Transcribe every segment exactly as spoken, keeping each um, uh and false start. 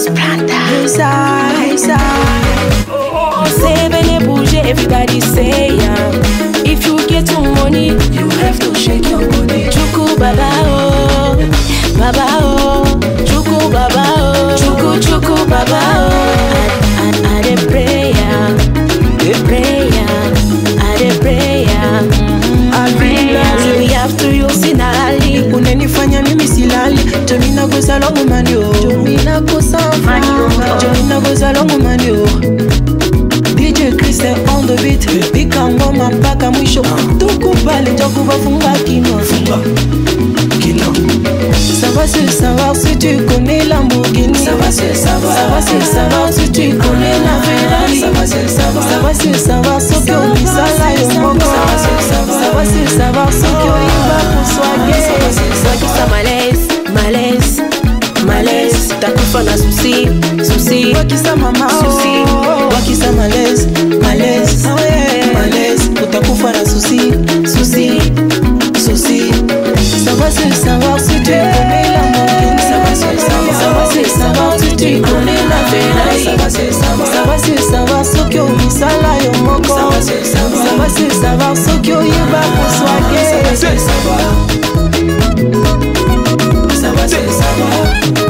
Splanta. Hey side, hey side. Say when you bouger, everybody say yeah. If you get some money, You have to shake your body. chuku baba oh, baba oh, chuku baba oh, chuku chuku baba oh. I I I dey pray yeah, dey pray yeah, I dey pray yeah. Alvine, we have to use sinali. Unanifanya mimi silali. Jomina goza longu manio. Jomina goza manio. Jomina goza longu manio. D J Christian on the beat. Bika ngoma mpaka mwisho. Tukubali njoku bafunga kino. Funga kino. Ça va c'est savoir si tu connais Lamborghini. Ça va c'est savoir. Ça va c'est savoir si tu connais la Ferrari. Ça va c'est savoir. Ça va c'est savoir ce que on dit ça là yo moko. Ça va c'est savoir. Ça va c'est savoir ce que on va pour soigner. Ça va c'est savoir. Wakisa malaise, malaise, malaise. Takufa na souci, souci. Wakisa mama Souci. Wakisa malaise, malaise, malaise. Utakufa na souci, souci, souci. Ça va c'est savoir si tu connais Lamborghini. Ça va c'est savoir. Ça va c'est savoir si tu connais la Ferrari. Ça va c'est savoir. Ça va c'est savoir ce que on dit ça là yo moko. Ça va c'est savoir. Ça va c'est savoir ce que on y va pour soigner. Ça va c'est savoir. Ça va c'est savoir.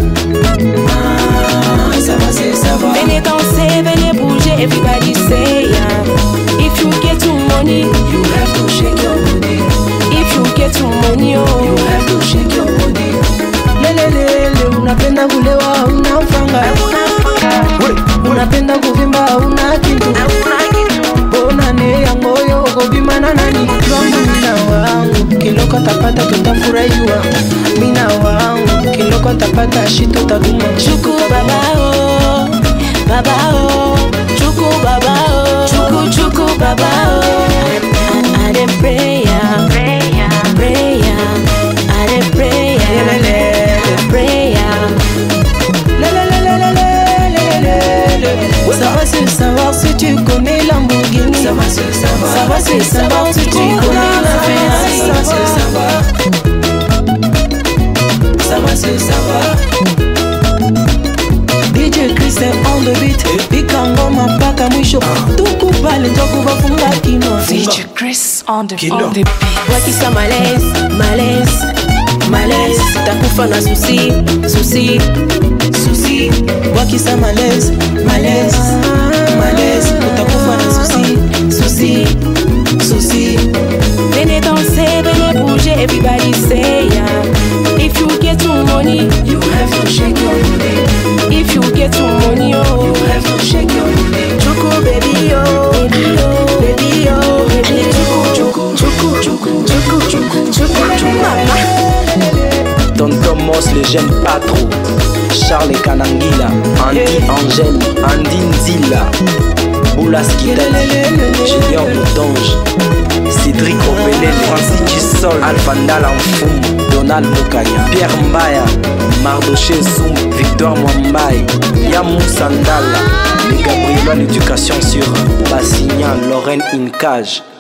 Ah, ça va c'est savoir. Venez danser, venez bouger, everybody say yeah. If you get some money, You have to shake your body. if you get some money, You oh. have to shake your body. Lele lele, unapenda kulewa una mfanga. Unapenda kuvimba una kitu. Bona ne yango yo kuvimba na nani? Wangu mina wangu, kiloko tapata tutafurahiwa. Mina wangu, kiloko tapata shito taduma. Chuku baba oh, baba oh, chuku baba oh, chuku chuku baba oh. I I dey pray yeah, pray yeah, pray yeah. I dey pray yeah, pray yeah. Lele lele lele lele lele. Ça va c'est savoir si tu connais Lamborghini. Ça va c'est savoir. Ça va c'est savoir si tu connais la Ferrari. Ça va c'est savoir. Ça va c'est savoir. D J Christian on the beat. Bika ngoma mpaka mwisho. Tukubali njoku bafunga kino. D J Chris on the, on the beat. Wakisa malaise, malaise, malaise. Takufa na souci, souci, souci. Wakisa malaise, malaise, malaise. Utakufa na souci, souci, souci. Venez danser, venez bouger, everybody say yeah. If you get some money, You have to shake your body. if you get some money, oh. You have to shake your body. Chuku baby oh, baby oh, baby oh, baby chuku, chuku, chuku, chuku, chuku, chuku, chuku, mama. Tonton Moss, le jeune patron, Charles Kanangila, Andy Angel, Andy Nzila, Blaz Junior Moutonge, Cédric Obelel, Francis Chisol, Alfandal Anfoum, Donald Moukaya, Pierre Mbaya, Mardoché Zoum, Victor Mwambaye, Yamou Sandala, les Gabriela l'éducation sur Bassignan, Lorraine Incage.